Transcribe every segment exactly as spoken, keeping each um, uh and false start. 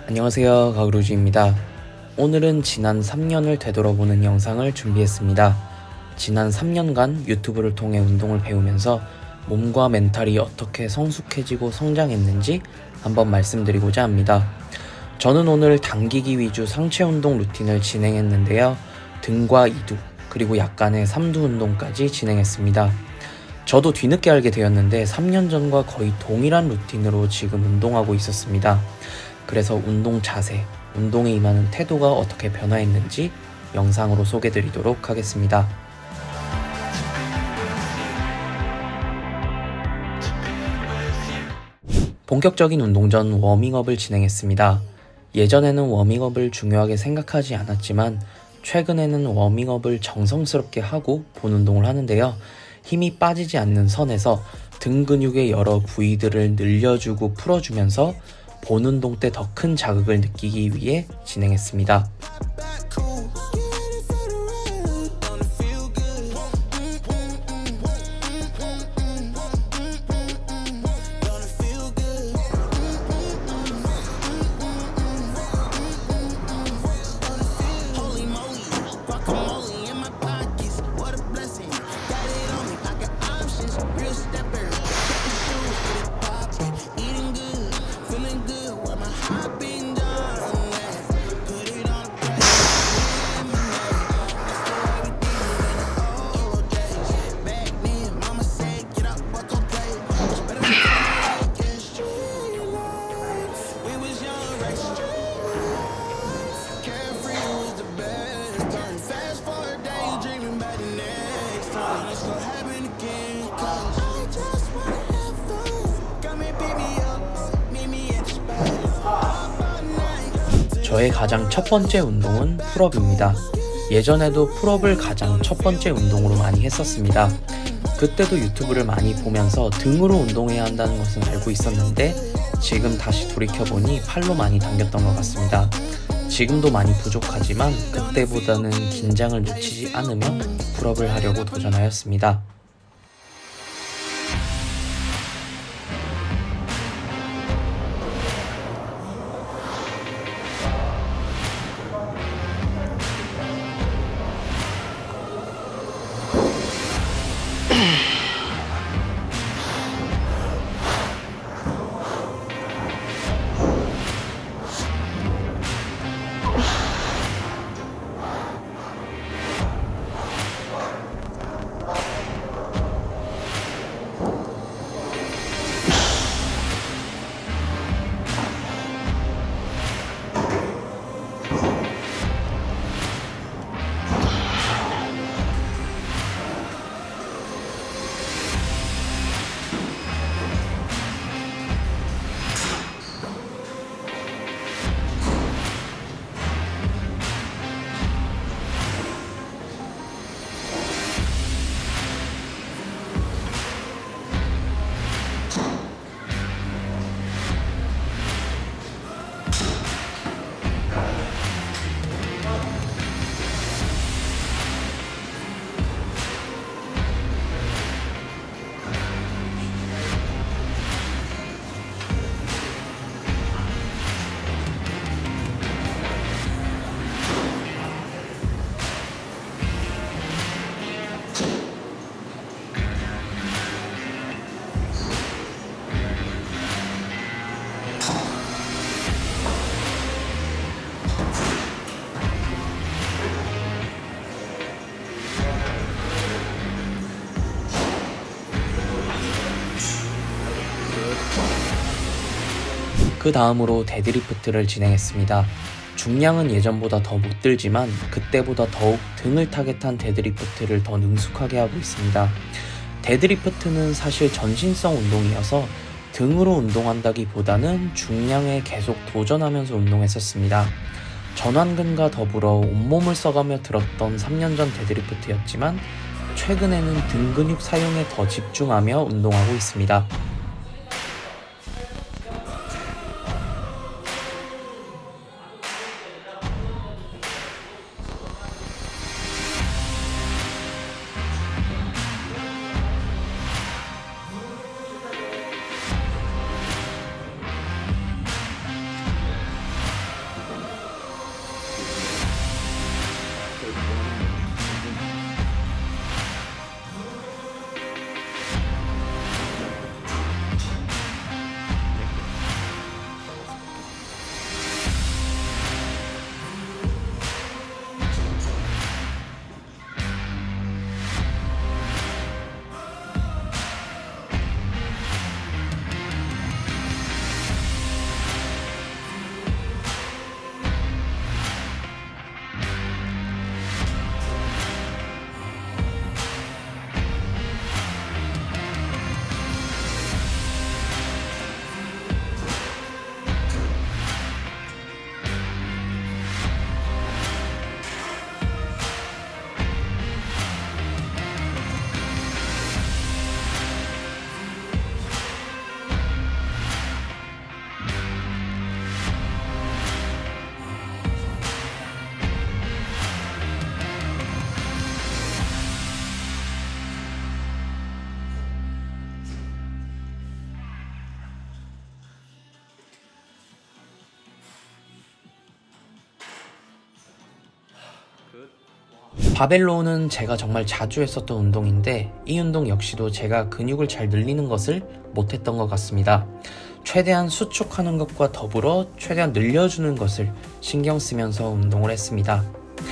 안녕하세요, 가그루지입니다. 오늘은 지난 삼 년을 되돌아보는 영상을 준비했습니다. 지난 삼 년간 유튜브를 통해 운동을 배우면서 몸과 멘탈이 어떻게 성숙해지고 성장했는지 한번 말씀드리고자 합니다. 저는 오늘 당기기 위주 상체 운동 루틴을 진행했는데요. 등과 이두, 그리고 약간의 삼두 운동까지 진행했습니다. 저도 뒤늦게 알게 되었는데 삼 년 전과 거의 동일한 루틴으로 지금 운동하고 있었습니다. 그래서 운동 자세, 운동에 임하는 태도가 어떻게 변화했는지 영상으로 소개드리도록 하겠습니다. 본격적인 운동 전 워밍업을 진행했습니다. 예전에는 워밍업을 중요하게 생각하지 않았지만 최근에는 워밍업을 정성스럽게 하고 본 운동을 하는데요. 힘이 빠지지 않는 선에서 등 근육의 여러 부위들을 늘려주고 풀어주면서 본 운동 때 더 큰 자극을 느끼기 위해 진행했습니다. 저의 가장 첫 번째 운동은 풀업입니다. 예전에도 풀업을 가장 첫 번째 운동으로 많이 했었습니다. 그때도 유튜브를 많이 보면서 등으로 운동해야 한다는 것은 알고 있었는데 지금 다시 돌이켜보니 팔로 많이 당겼던 것 같습니다. 지금도 많이 부족하지만 그때보다는 긴장을 놓치지 않으며 풀업을 하려고 도전하였습니다. 그 다음으로 데드리프트를 진행했습니다. 중량은 예전보다 더 못 들지만 그때보다 더욱 등을 타겟한 데드리프트를 더 능숙하게 하고 있습니다. 데드리프트는 사실 전신성 운동이어서 등으로 운동한다기보다는 중량에 계속 도전하면서 운동했었습니다. 전완근과 더불어 온몸을 써가며 들었던 삼 년 전 데드리프트였지만 최근에는 등 근육 사용에 더 집중하며 운동하고 있습니다. 바벨로우는 제가 정말 자주 했었던 운동인데 이 운동 역시도 제가 근육을 잘 늘리는 것을 못했던 것 같습니다. 최대한 수축하는 것과 더불어 최대한 늘려주는 것을 신경 쓰면서 운동을 했습니다.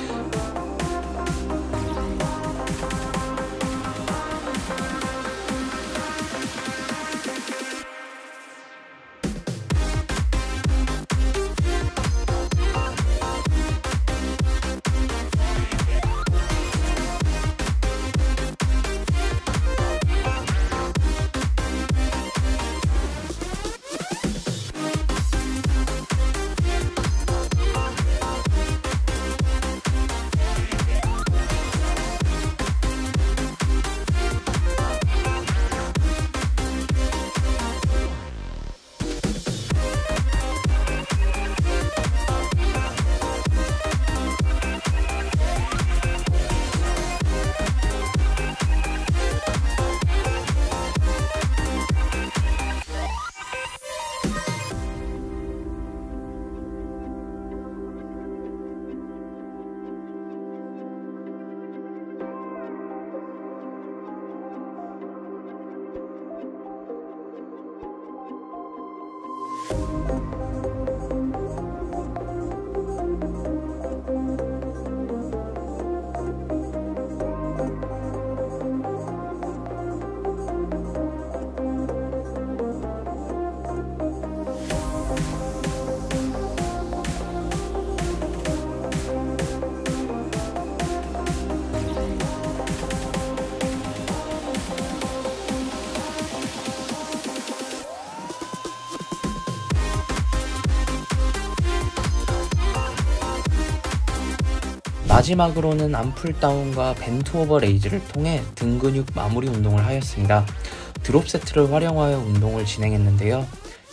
마지막으로는 암풀다운과 벤트오버 레이즈를 통해 등 근육 마무리 운동을 하였습니다. 드롭 세트를 활용하여 운동을 진행했는데요.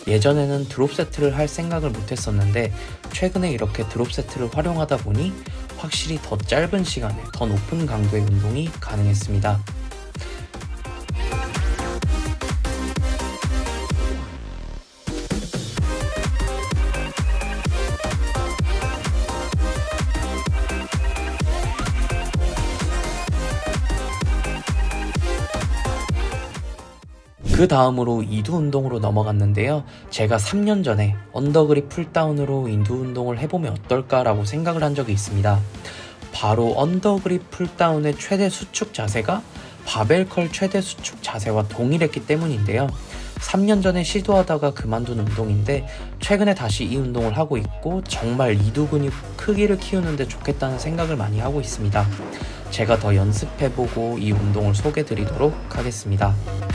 예전에는 드롭 세트를 할 생각을 못했었는데 최근에 이렇게 드롭 세트를 활용하다 보니 확실히 더 짧은 시간에 더 높은 강도의 운동이 가능했습니다. 그 다음으로 이두 운동으로 넘어갔는데요. 제가 삼 년 전에 언더그립 풀다운으로 이두 운동을 해보면 어떨까 라고 생각을 한 적이 있습니다. 바로 언더그립 풀다운의 최대 수축 자세가 바벨컬 최대 수축 자세와 동일했기 때문인데요. 삼 년 전에 시도하다가 그만둔 운동인데 최근에 다시 이 운동을 하고 있고 정말 이두 근육 크기를 키우는데 좋겠다는 생각을 많이 하고 있습니다. 제가 더 연습해보고 이 운동을 소개드리도록 하겠습니다.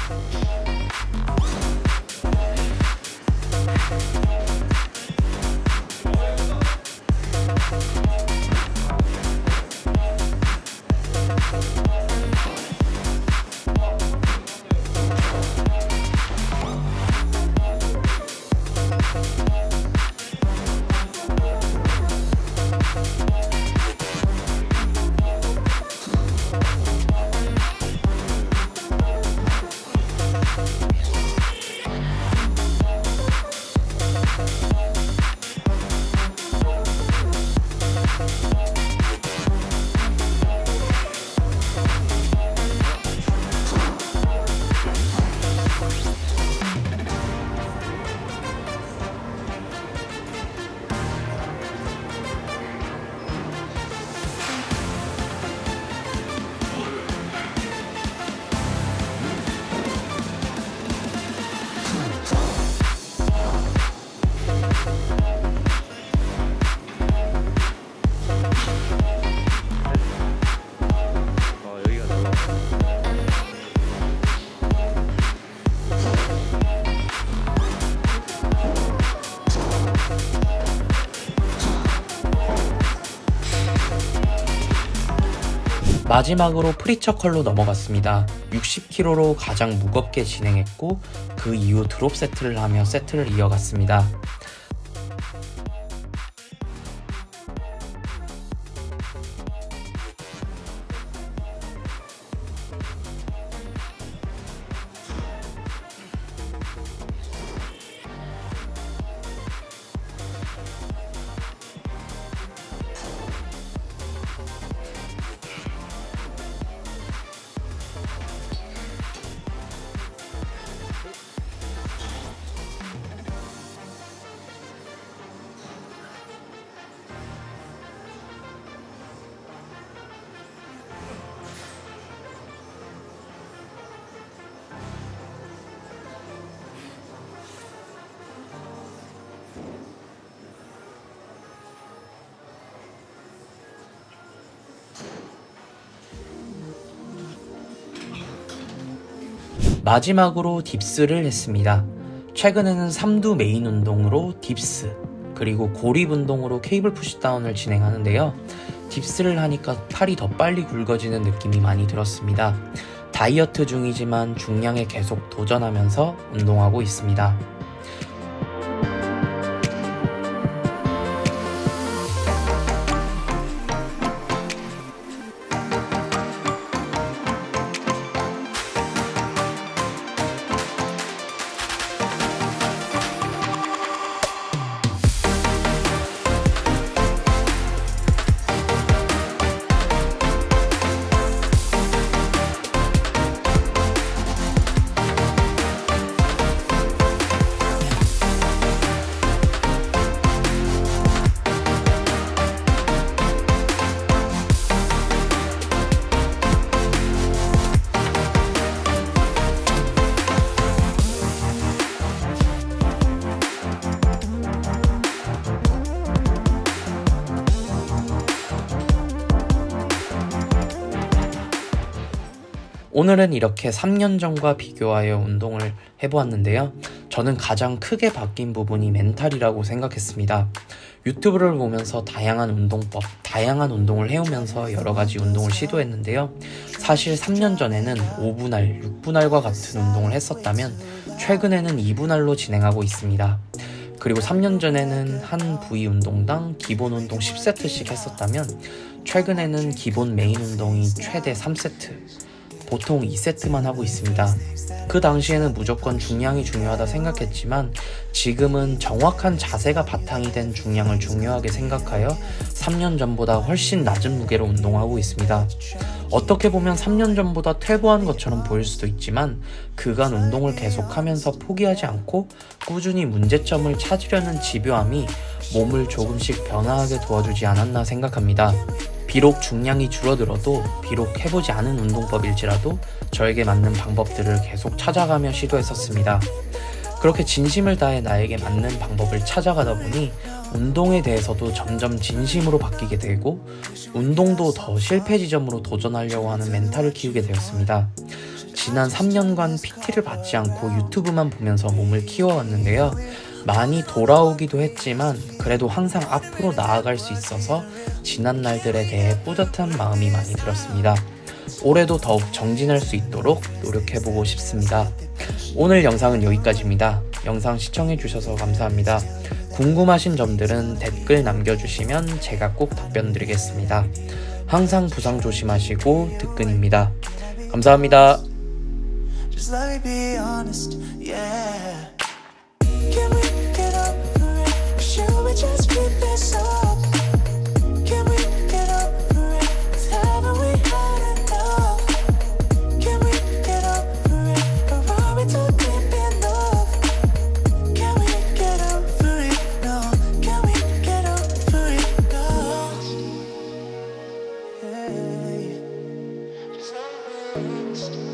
마지막으로 프리처 컬로 넘어갔습니다. 육십 킬로그램로 가장 무겁게 진행했고 그 이후 드롭 세트를 하며 세트를 이어갔습니다. 마지막으로 딥스를 했습니다. 최근에는 삼두 메인 운동으로 딥스, 그리고 고립 운동으로 케이블 푸시다운을 진행하는데요. 딥스를 하니까 팔이 더 빨리 굵어지는 느낌이 많이 들었습니다. 다이어트 중이지만 중량에 계속 도전하면서 운동하고 있습니다. 오늘은 이렇게 삼 년 전과 비교하여 운동을 해보았는데요. 저는 가장 크게 바뀐 부분이 멘탈이라고 생각했습니다. 유튜브를 보면서 다양한 운동법, 다양한 운동을 해오면서 여러가지 운동을 시도했는데요. 사실 삼 년 전에는 오 분할, 육 분할과 같은 운동을 했었다면 최근에는 이 분할로 진행하고 있습니다. 그리고 삼 년 전에는 한 부위 운동당 기본 운동 십 세트씩 했었다면 최근에는 기본 메인 운동이 최대 삼 세트, 보통 이 세트만 하고 있습니다. 그 당시에는 무조건 중량이 중요하다 생각했지만 지금은 정확한 자세가 바탕이 된 중량을 중요하게 생각하여 삼 년 전보다 훨씬 낮은 무게로 운동하고 있습니다. 어떻게 보면 삼 년 전보다 퇴보한 것처럼 보일 수도 있지만 그간 운동을 계속하면서 포기하지 않고 꾸준히 문제점을 찾으려는 집요함이 몸을 조금씩 변화하게 도와주지 않았나 생각합니다. 비록 중량이 줄어들어도, 비록 해보지 않은 운동법일지라도 저에게 맞는 방법들을 계속 찾아가며 시도했었습니다. 그렇게 진심을 다해 나에게 맞는 방법을 찾아가다 보니 운동에 대해서도 점점 진심으로 바뀌게 되고 운동도 더 실패 지점으로 도전하려고 하는 멘탈을 키우게 되었습니다. 지난 삼 년간 피티를 받지 않고 유튜브만 보면서 몸을 키워왔는데요. 많이 돌아오기도 했지만 그래도 항상 앞으로 나아갈 수 있어서 지난 날들에 대해 뿌듯한 마음이 많이 들었습니다. 올해도 더욱 정진할 수 있도록 노력해보고 싶습니다. 오늘 영상은 여기까지입니다. 영상 시청해주셔서 감사합니다. 궁금하신 점들은 댓글 남겨주시면 제가 꼭 답변 드리겠습니다. 항상 부상 조심하시고 득근입니다. 감사합니다. Just let me be honest, yeah. Can we get over it? Should we just keep this up? Can we get over it? 'Cause haven't we had enough? Can we get over it? Or are we too deep enough? Can we get over it? No. Can we get over it? No. Hey. Just let me be honest.